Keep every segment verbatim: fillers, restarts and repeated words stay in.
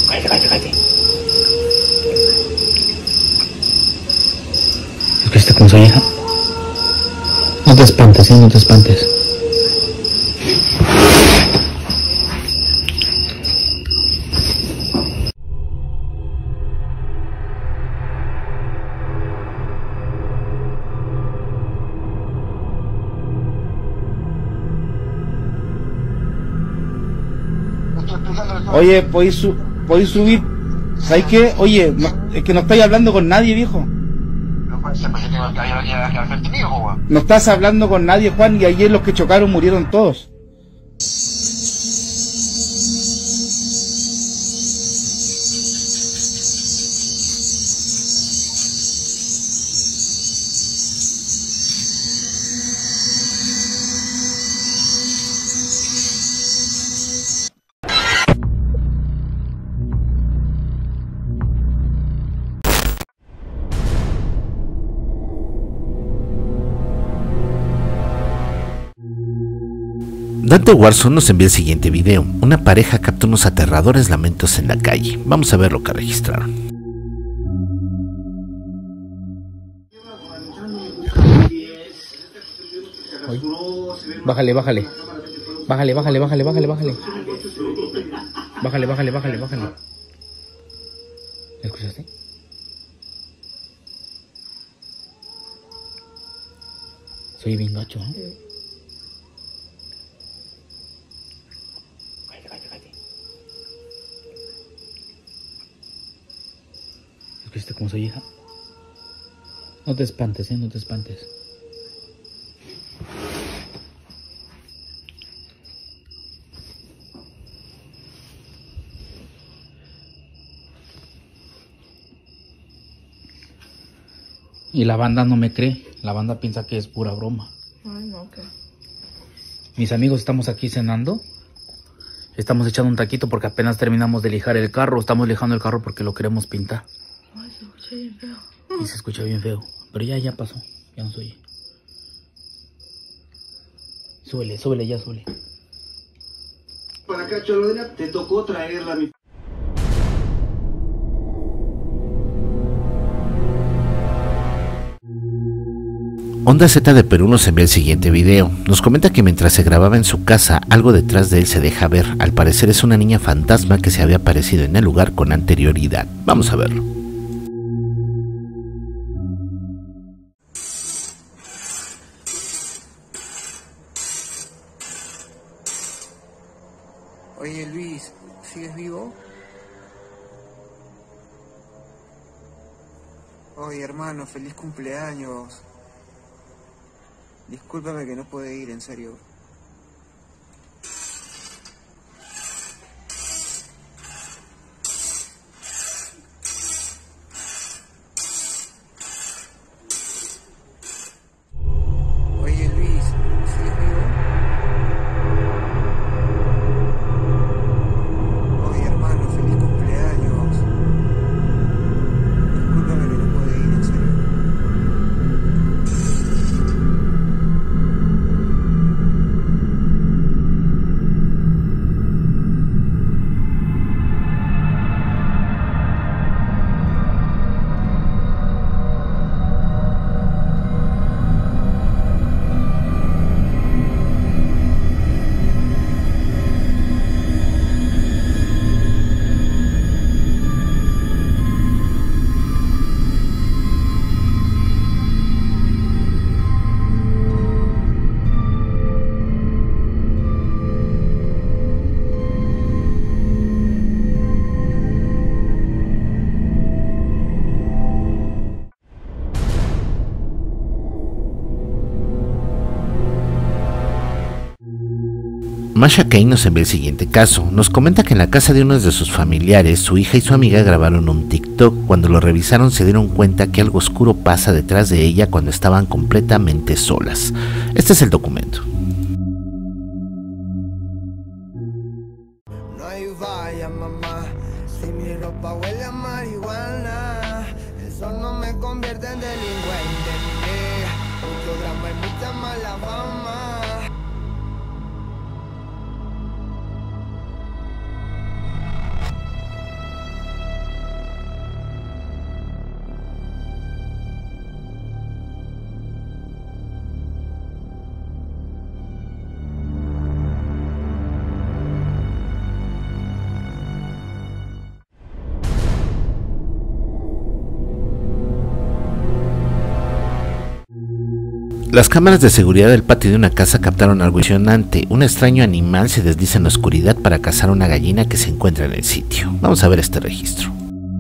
Cállate, cállate, cállate. ¿Escuchaste con su hija? No te espantes, ¿eh? No te espantes. Oye, ¿podéis, su ¿podéis subir? ¿Sabes qué? Oye, no, es que no estáis hablando con nadie, viejo. No estás hablando con nadie, Juan, y ayer los que chocaron murieron todos. Dante Warzone nos envía el siguiente video. Una pareja capta unos aterradores lamentos en la calle. Vamos a ver lo que registraron. Bájale, bájale. Bájale, bájale, bájale, bájale, bájale. Bájale, bájale, bájale, bájale. ¿Escuchaste? Soy bien gacho, ¿eh? Cállate, cállate, cállate. ¿Escuchaste cómo soy, hija? No te espantes, ¿eh? No te espantes. Y la banda no me cree. La banda piensa que es pura broma. Ay, no, ¿qué? Mis amigos, estamos aquí cenando. Estamos echando un taquito porque apenas terminamos de lijar el carro. Estamos lijando el carro porque lo queremos pintar. Ay, se escucha bien feo. Y se escucha bien feo. Pero ya, ya pasó. Ya no se oye. Súbele, súbele, ya, súbele. Para acá, Cholodena, te tocó traerla a mi... Onda Z de Perú nos envía el siguiente video. Nos comenta que mientras se grababa en su casa, algo detrás de él se deja ver. Al parecer es una niña fantasma que se había aparecido en el lugar con anterioridad. Vamos a verlo. Oye Luis, ¿sigues vivo? Oye hermano, feliz cumpleaños. Discúlpame que no pude ir, en serio. Oye Luis, ¿sigues vivo? Oye hermano, feliz cumpleaños. Discúlpame que no pude ir, en serio. Masha Kane nos envía el siguiente caso. Nos comenta que en la casa de uno de sus familiares, su hija y su amiga grabaron un TikTok. Cuando lo revisaron se dieron cuenta que algo oscuro pasa detrás de ella cuando estaban completamente solas. Este es el documento. No hay vaya mamá, si mi ropa huele a marihuana, eso no me convierte en delincuente. Mucho drama y mucha mala fama. Las cámaras de seguridad del patio de una casa captaron algo impresionante. Un extraño animal se desliza en la oscuridad para cazar una gallina que se encuentra en el sitio. Vamos a ver este registro.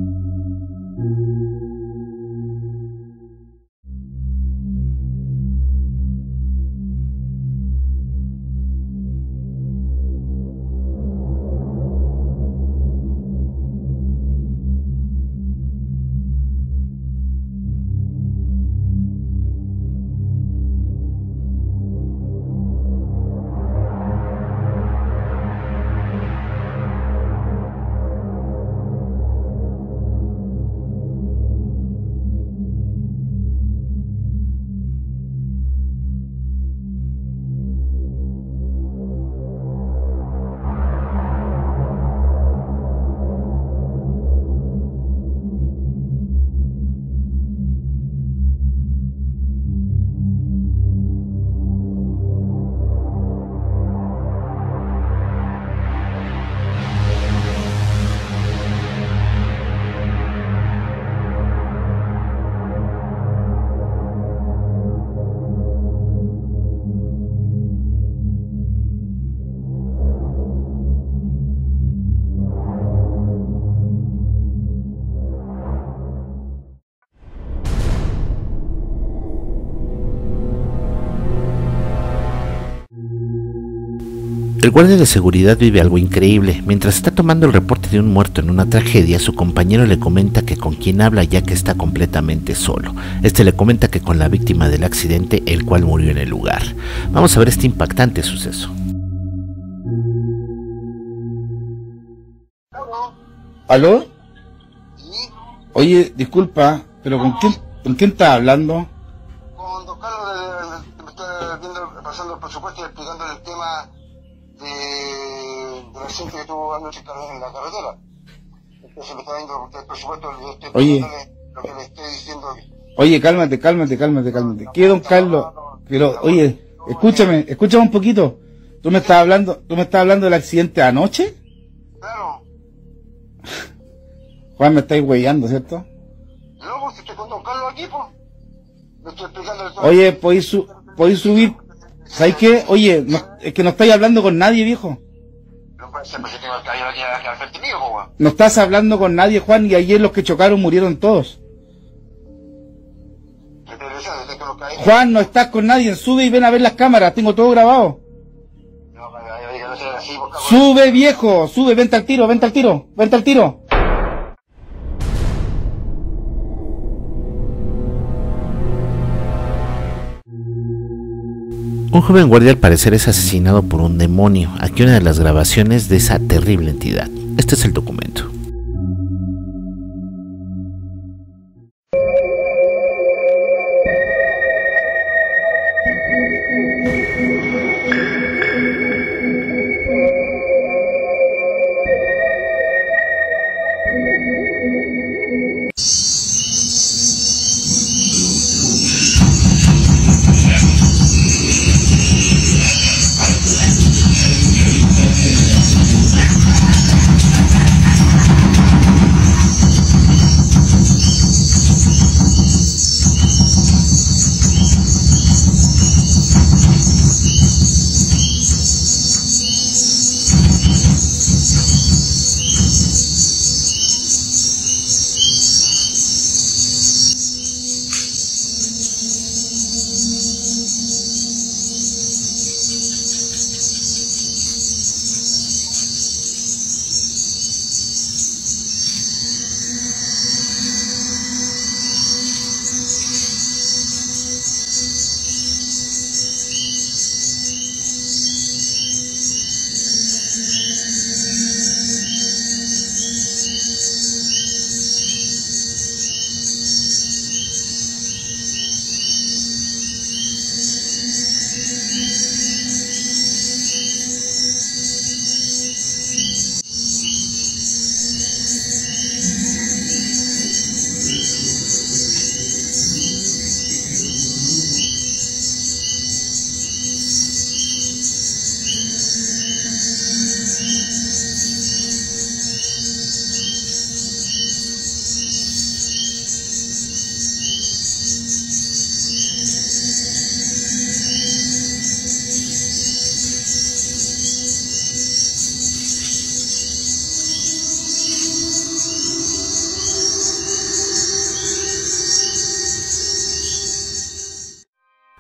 El guardia de seguridad vive algo increíble. Mientras está tomando el reporte de un muerto en una tragedia, su compañero le comenta que con quien habla ya que está completamente solo. Este le comenta que con la víctima del accidente, el cual murió en el lugar. Vamos a ver este impactante suceso. ¿Aló? Oye, disculpa, pero ¿con quién, con quién estás hablando? Con don Carlos, de, me está viendo, pasando el presupuesto y explicándole el tema de, del accidente que tuvo anoche en la carretera. Entonces me está viendo el presupuesto y estoy Oye. lo que le estoy diciendo. Oye, cálmate, cálmate, cálmate, cálmate. ¿Qué, don Carlos? Pero, oye, escúchame, escúchame un poquito. ¿Tú me estás hablando, tú me estás hablando del accidente de anoche? Claro. Juan, me estáis huellando, ¿cierto? No, pues estoy con don Carlos aquí, pues. Le estoy explicando todo. Oye, ¿podéis, su podéis subir? ¿Sabes qué? Oye, no, es que no estáis hablando con nadie, viejo. No puede ser, pues yo tengo el caballero aquí, aquí al frente mío, pues, weón. No estás hablando con nadie, Juan, y ayer los que chocaron murieron todos. Le estoy diciendo, le tengo los caballeros. Juan, no estás con nadie, sube y ven a ver las cámaras, tengo todo grabado. No, caballero, que no sea así, pues, cabrón. Sube, viejo, sube, vente al tiro, vente al tiro, vente al tiro. Un joven guardia al parecer es asesinado por un demonio. Aquí una de las grabaciones de esa terrible entidad. Este es el documento.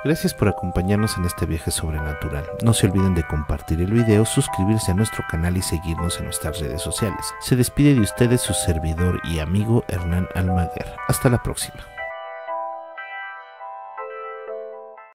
Gracias por acompañarnos en este viaje sobrenatural. No se olviden de compartir el video, suscribirse a nuestro canal y seguirnos en nuestras redes sociales. Se despide de ustedes su servidor y amigo Hernán Almaguer. Hasta la próxima.